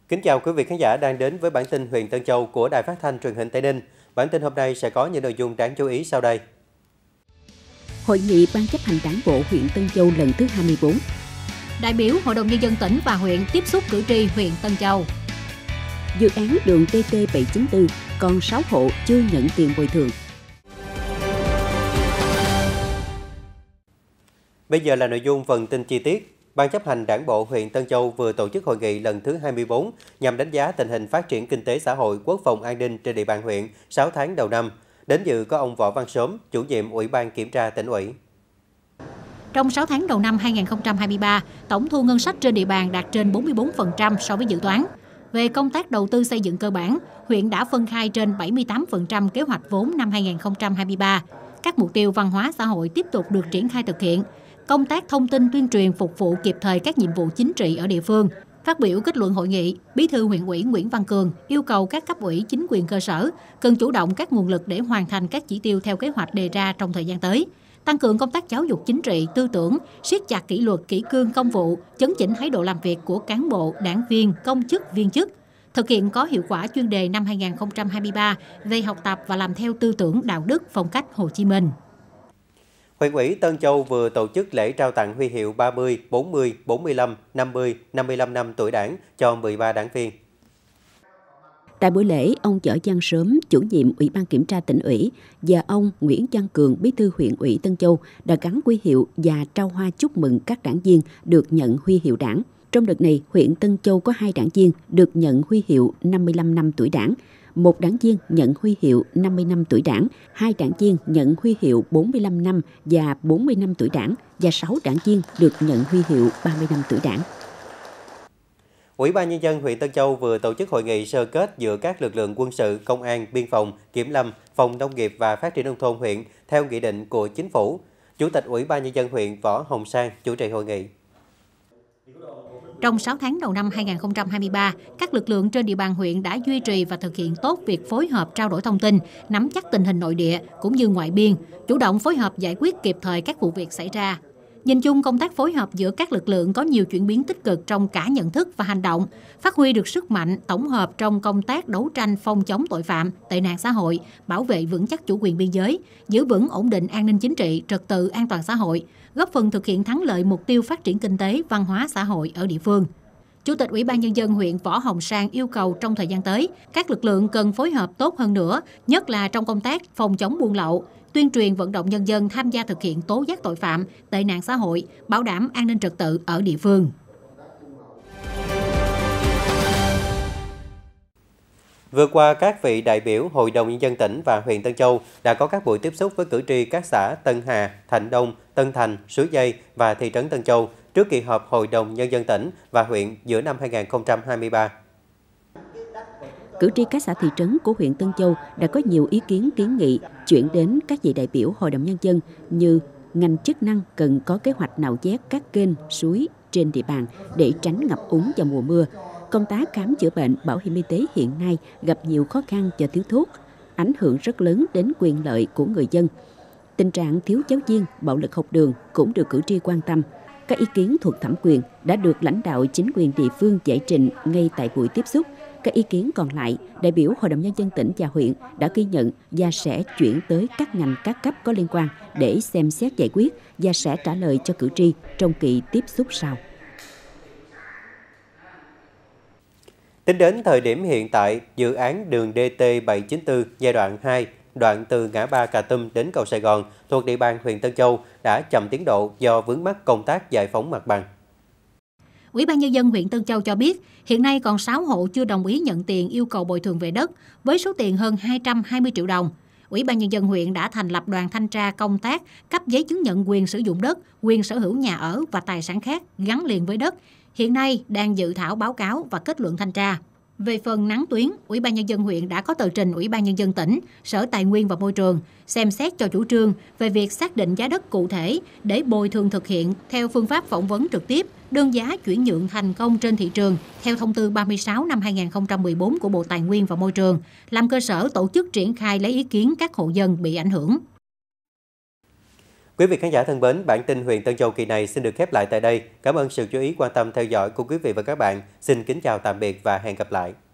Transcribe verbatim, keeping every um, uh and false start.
Kính chào quý vị khán giả đang đến với bản tin huyện Tân Châu của Đài Phát thanh Truyền hình Tây Ninh. Bản tin hôm nay sẽ có những nội dung đáng chú ý sau đây. Hội nghị Ban chấp hành Đảng bộ huyện Tân Châu lần thứ hai mươi tư. Đại biểu Hội đồng Nhân dân tỉnh và huyện tiếp xúc cử tri huyện Tân Châu. Dự án đường T T bảy chín tư còn sáu hộ chưa nhận tiền bồi thường. Bây giờ là nội dung phần tin chi tiết. Ban chấp hành Đảng bộ huyện Tân Châu vừa tổ chức hội nghị lần thứ hai mươi tư nhằm đánh giá tình hình phát triển kinh tế xã hội, quốc phòng an ninh trên địa bàn huyện sáu tháng đầu năm. Đến dự có ông Võ Văn Sớm, chủ nhiệm Ủy ban Kiểm tra Tỉnh ủy. Trong sáu tháng đầu năm hai nghìn không trăm hai mươi ba, tổng thu ngân sách trên địa bàn đạt trên bốn mươi tư phần trăm so với dự toán. Về công tác đầu tư xây dựng cơ bản, huyện đã phân khai trên bảy mươi tám phần trăm kế hoạch vốn năm hai nghìn không trăm hai mươi ba. Các mục tiêu văn hóa xã hội tiếp tục được triển khai thực hiện. Công tác thông tin tuyên truyền phục vụ kịp thời các nhiệm vụ chính trị ở địa phương. Phát biểu kết luận hội nghị, Bí thư huyện ủy Nguyễn Văn Cường yêu cầu các cấp ủy chính quyền cơ sở cần chủ động các nguồn lực để hoàn thành các chỉ tiêu theo kế hoạch đề ra trong thời gian tới. Tăng cường công tác giáo dục chính trị, tư tưởng, siết chặt kỷ luật kỷ cương công vụ, chấn chỉnh thái độ làm việc của cán bộ, đảng viên, công chức, viên chức. Thực hiện có hiệu quả chuyên đề năm hai nghìn không trăm hai mươi ba về học tập và làm theo tư tưởng đạo đức phong cách Hồ Chí Minh. Huyện ủy Tân Châu vừa tổ chức lễ trao tặng huy hiệu ba mươi, bốn mươi, bốn mươi lăm, năm mươi, năm mươi lăm năm tuổi Đảng cho mười ba đảng viên. Tại buổi lễ, ông Võ Văn Sớm, chủ nhiệm Ủy ban Kiểm tra Tỉnh ủy và ông Nguyễn Văn Cường, Bí thư huyện ủy Tân Châu đã gắn huy hiệu và trao hoa chúc mừng các đảng viên được nhận huy hiệu Đảng. Trong đợt này, huyện Tân Châu có hai đảng viên được nhận huy hiệu năm mươi lăm năm tuổi Đảng, một đảng viên nhận huy hiệu năm mươi năm tuổi Đảng, hai đảng viên nhận huy hiệu bốn mươi lăm năm và bốn mươi năm tuổi Đảng và sáu đảng viên được nhận huy hiệu ba mươi năm tuổi Đảng. Ủy ban Nhân dân huyện Tân Châu vừa tổ chức hội nghị sơ kết giữa các lực lượng quân sự, công an, biên phòng, kiểm lâm, phòng nông nghiệp và phát triển nông thôn huyện theo nghị định của chính phủ. Chủ tịch Ủy ban Nhân dân huyện Võ Hồng Sang chủ trì hội nghị. Trong sáu tháng đầu năm hai nghìn không trăm hai mươi ba, các lực lượng trên địa bàn huyện đã duy trì và thực hiện tốt việc phối hợp trao đổi thông tin, nắm chắc tình hình nội địa cũng như ngoại biên, chủ động phối hợp giải quyết kịp thời các vụ việc xảy ra. Nhìn chung, công tác phối hợp giữa các lực lượng có nhiều chuyển biến tích cực trong cả nhận thức và hành động, phát huy được sức mạnh tổng hợp trong công tác đấu tranh phòng chống tội phạm, tệ nạn xã hội, bảo vệ vững chắc chủ quyền biên giới, giữ vững ổn định an ninh chính trị, trật tự an toàn xã hội, góp phần thực hiện thắng lợi mục tiêu phát triển kinh tế, văn hóa xã hội ở địa phương. Chủ tịch Ủy ban Nhân dân huyện Võ Hồng Sang yêu cầu trong thời gian tới, các lực lượng cần phối hợp tốt hơn nữa, nhất là trong công tác phòng chống buôn lậu, tuyên truyền vận động nhân dân tham gia thực hiện tố giác tội phạm, tệ nạn xã hội, bảo đảm an ninh trật tự ở địa phương. Vừa qua, các vị đại biểu Hội đồng Nhân dân tỉnh và huyện Tân Châu đã có các buổi tiếp xúc với cử tri các xã Tân Hà, Thạnh Đông, Tân Thành, Suối Dây và thị trấn Tân Châu trước kỳ họp Hội đồng Nhân dân tỉnh và huyện giữa năm hai nghìn không trăm hai mươi ba. Cử tri các xã thị trấn của huyện Tân Châu đã có nhiều ý kiến kiến nghị chuyển đến các vị đại biểu Hội đồng Nhân dân như ngành chức năng cần có kế hoạch nạo vét các kênh, suối trên địa bàn để tránh ngập úng vào mùa mưa. Công tác khám chữa bệnh, bảo hiểm y tế hiện nay gặp nhiều khó khăn do thiếu thuốc, ảnh hưởng rất lớn đến quyền lợi của người dân. Tình trạng thiếu giáo viên, bạo lực học đường cũng được cử tri quan tâm. Các ý kiến thuộc thẩm quyền đã được lãnh đạo chính quyền địa phương giải trình ngay tại buổi tiếp xúc. Các ý kiến còn lại, đại biểu Hội đồng Nhân dân tỉnh và huyện đã ghi nhận và sẽ chuyển tới các ngành các cấp có liên quan để xem xét giải quyết và sẽ trả lời cho cử tri trong kỳ tiếp xúc sau. Tính đến thời điểm hiện tại, dự án đường D T bảy chín tư giai đoạn hai, đoạn từ ngã ba Cà Tum đến cầu Sài Gòn thuộc địa bàn huyện Tân Châu đã chậm tiến độ do vướng mắc công tác giải phóng mặt bằng. Ủy ban Nhân dân huyện Tân Châu cho biết, hiện nay còn sáu hộ chưa đồng ý nhận tiền yêu cầu bồi thường về đất với số tiền hơn hai trăm hai mươi triệu đồng. Ủy ban Nhân dân huyện đã thành lập đoàn thanh tra công tác cấp giấy chứng nhận quyền sử dụng đất, quyền sở hữu nhà ở và tài sản khác gắn liền với đất. Hiện nay đang dự thảo báo cáo và kết luận thanh tra. Về phần nắng tuyến, Ủy ban Nhân dân huyện đã có tờ trình Ủy ban Nhân dân tỉnh, Sở Tài nguyên và Môi trường xem xét cho chủ trương về việc xác định giá đất cụ thể để bồi thường thực hiện theo phương pháp phỏng vấn trực tiếp, đơn giá chuyển nhượng thành công trên thị trường theo thông tư ba mươi sáu năm hai nghìn không trăm mười bốn của Bộ Tài nguyên và Môi trường, làm cơ sở tổ chức triển khai lấy ý kiến các hộ dân bị ảnh hưởng. Quý vị khán giả thân mến, bản tin huyện Tân Châu kỳ này xin được khép lại tại đây. Cảm ơn sự chú ý quan tâm theo dõi của quý vị và các bạn. Xin kính chào tạm biệt và hẹn gặp lại.